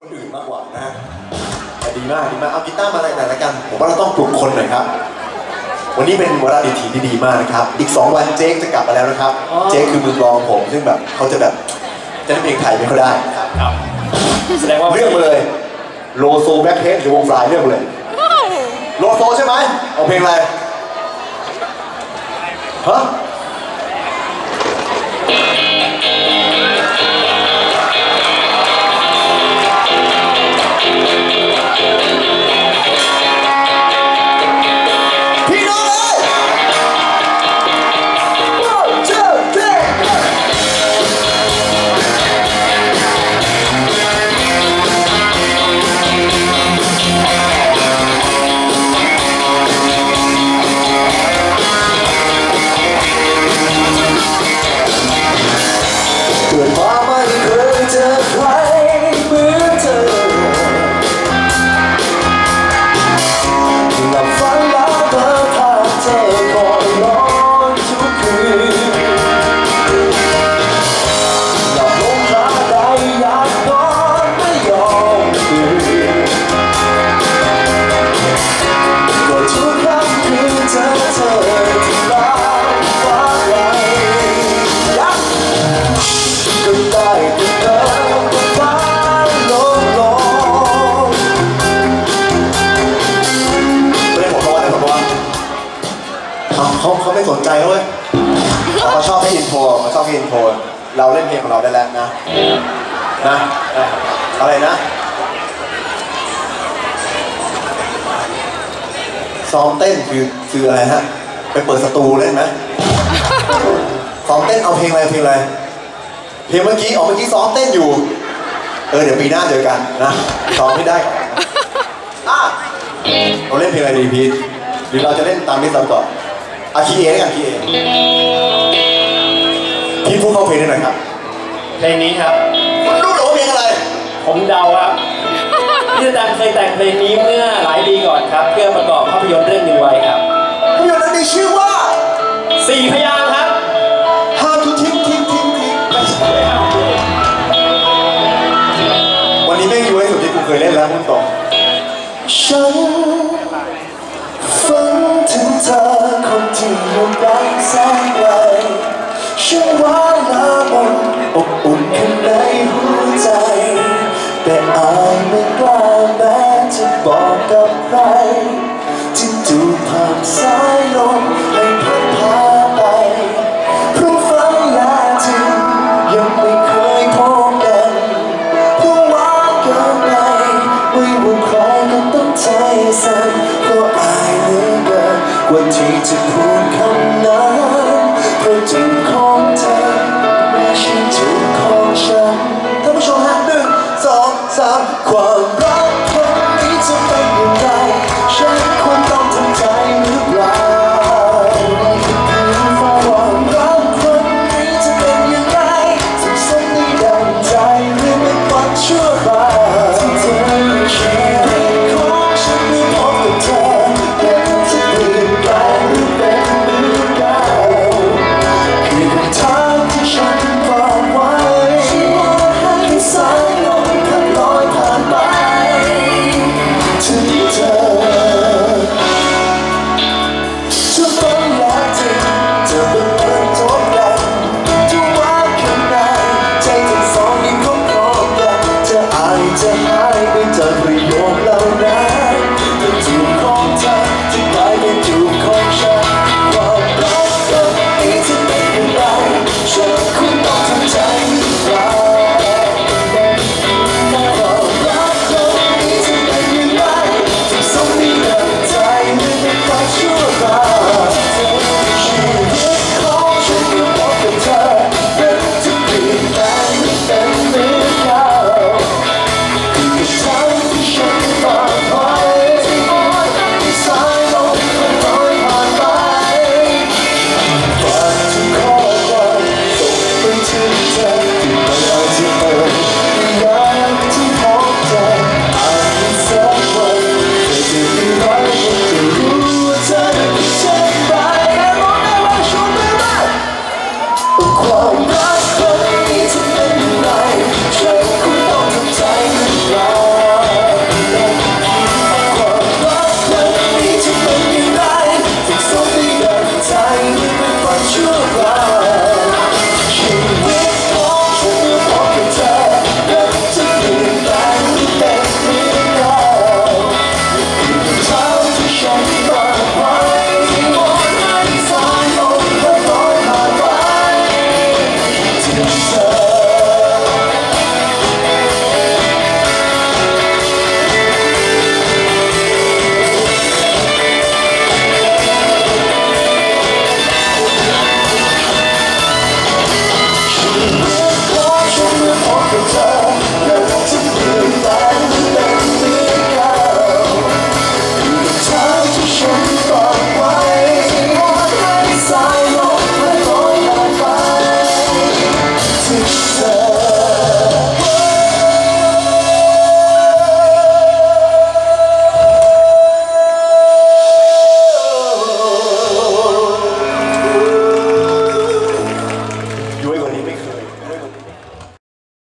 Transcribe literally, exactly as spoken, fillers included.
คนอื่นมากกว่านะแต่ดีมากดีมากเอากีตาร์มาหน่อยละกันผมว่าเราต้องปลุกคนหน่อยครับวันนี้เป็นวาระดีทีที่ดีมากนะครับอีกสองวันเจ๊จะกลับมาแล้วนะครับเจ๊คือมือกลองผมซึ่งแบบเขาจะแบบจะเล่นเพลงไทยไม่ค่อยได้ครับแสดงว่าเลือกมาเลยโลโซแบ็คเฮดหรือวงฟลายเลือกมาเลยโลโซใช่ไหมเอาเพลงอะไรฮะเขาเขาไม่สนใจเว้ยเขาชอบให้อินโทรเขาชอบให้อินโทรเราเล่นเพลงของเราได้แล้วนะนะอะไรนะซ้อมเต้นคือคืออะไรฮะไปเปิดสตูเล่นไหมซ้อมเต้นเอาเพลงอะไรเพลงอะไรเพลงเมื่อกี้ออกเมื่อกี้ซ้อมเต้นอยู่เออเดี๋ยวปีหน้าเจอกันนะซ้อมไม่ได้อ่ะเราเล่นเพลงอะไรดีพีทหรือเราจะเล่นตามที่ซ้อมก่อนอาคีเอกันคีเอพี่พูดเข้าเพลงได้หน่อยครับเพลงนี้ครับคุณรู้หรือว่าเพลงอะไรผมเดาครับพี่ดังเคยแต่งเพลงนี้เมื่อหลายปีก่อนครับเพื่อประกอบภาพยนตร์เรื่องหนึ่งไว้ครับภาพยนตร์นั้นมีชื่อว่าสี่พยางค์ครับ How to ทิ้งทิ้งทิ้งทิ้งไม่ใช่ครับวันนี้แม่งอยู่ให้สุดที่กูเคยเล่นแล้วคุณต๋องฉันฝันถึงเธอคนที่อยู่ไกลแสนไกลฉันว่าละมุนอบอุ่นข้างในหัวใจแต่อายไม่กล้าแม้จะบอกกับใครที่ดูผ่านสายลมให้พัดพาไปเพราะฝันและจริงยังไม่เคยพบกันเพราะว่าเกินไปไม่ว่าใครก็ต้องใจสั่นเพราะอายเหลือเกินกว่าที่จะพูดคำนั้นเพราะจุดของเธอไม่ใช่จุดของฉันท่านผู้ชมฮะหนึ่งสองสามความรักคนนี้จะเป็นอย่างไรฉันควรต้องทำใจหรือเปล่าความรักคนนี้จะเป็นอย่างไรสุขสันต์ในดังใจหรือเป็นวันชั่วคราวที่เธอชีวิตของฉันไม่พบกับเธอเป็นจะเปลี่ยนแปลงหรือเป็นเหมือนเก่าคือคำถามที่ฉันฝากไว้ที่ว่าให้สายลมพัดลอยผ่านไปถึงเธอจะฝันและจริงจะเป็นเพื่อนทบกันจะว่าข้างในใจทั้งสองยังคงครองกันจะอายจะหายไปจาก